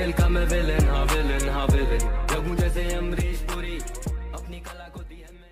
खेल का मैं विलन, हाँ विलन, हाँ विलन। लगूं जैसे अमरीश पुरी, अपनी कला को दी है मैंने।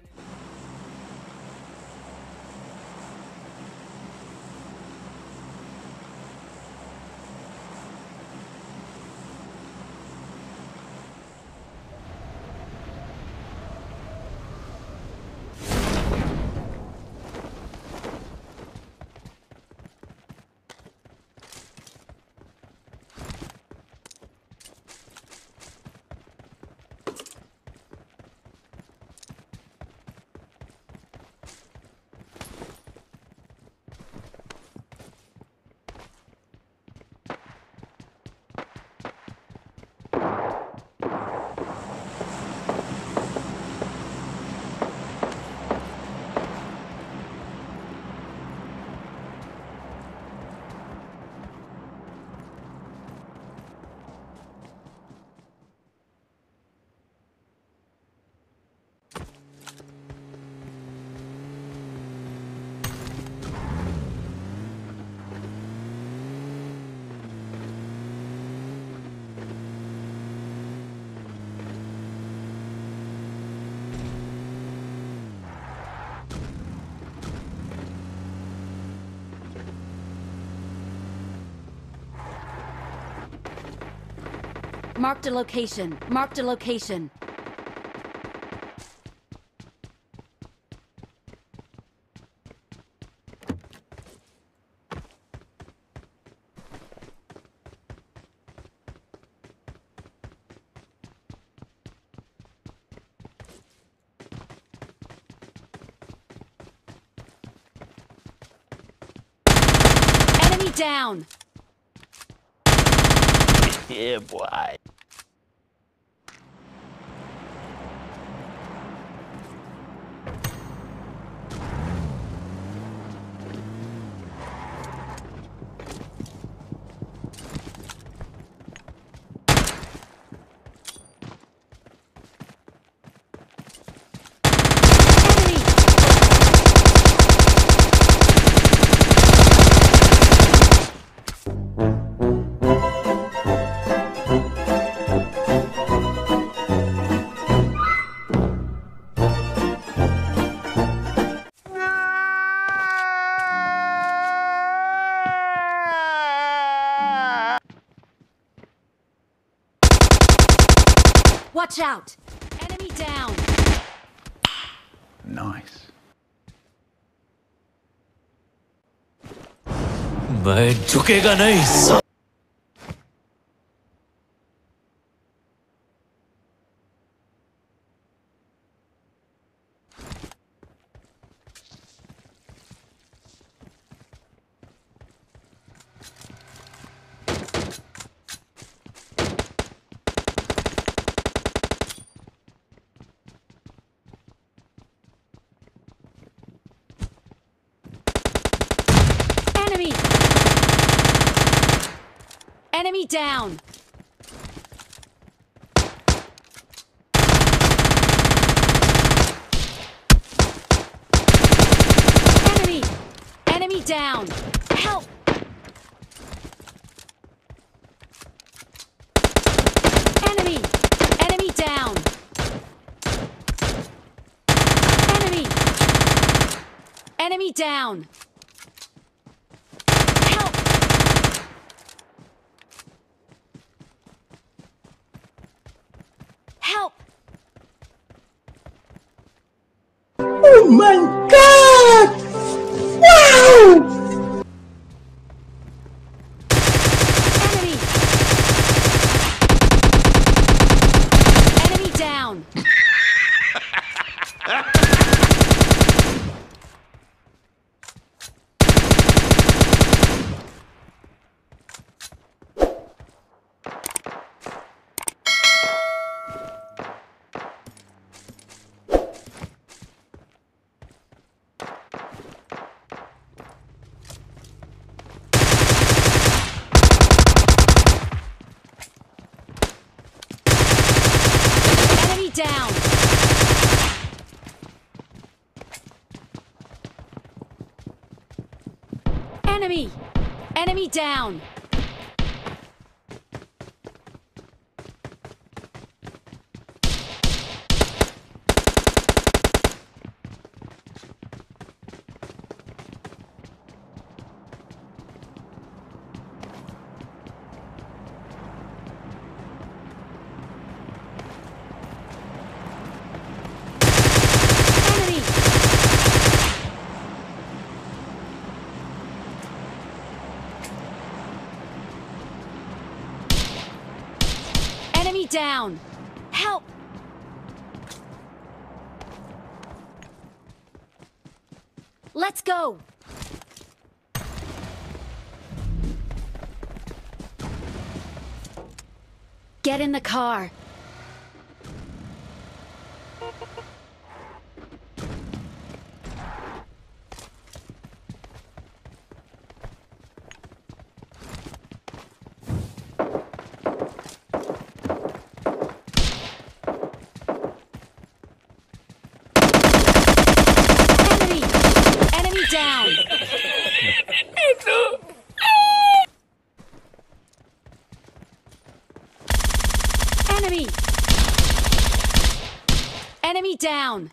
Marked a location. Marked a location. Enemy down. Yeah, boy. Watch out! Enemy down! Nice. मैं झुकेगा नहीं सा। Enemy! Enemy down! Enemy! Enemy down! Help! Enemy! Enemy down! Enemy! Enemy down! Help! Help! Oh my God! Wow! Enemy! Enemy down! Enemy down! Enemy! Enemy down! Enemy down! Help! Let's go! Get in the car. Enemy down! Enemy down!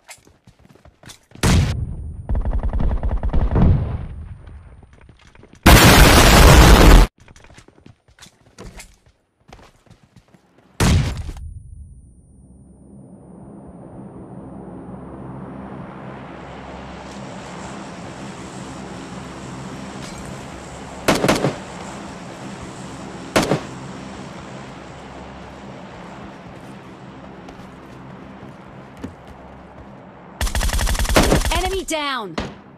Enemy down!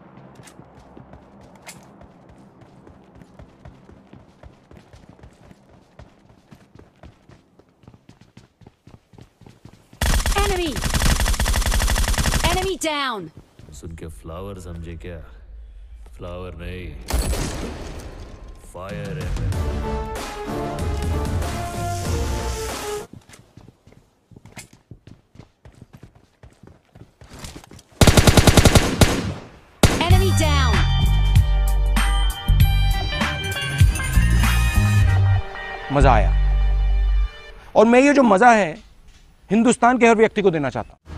Enemy! Enemy down! सुन के flower समझे क्या? Flower नहीं, fire है। Enemy down! मजा आया और मैं ये जो मजा है हिंदुस्तान के हर व्यक्ति को देना चाहता हूं।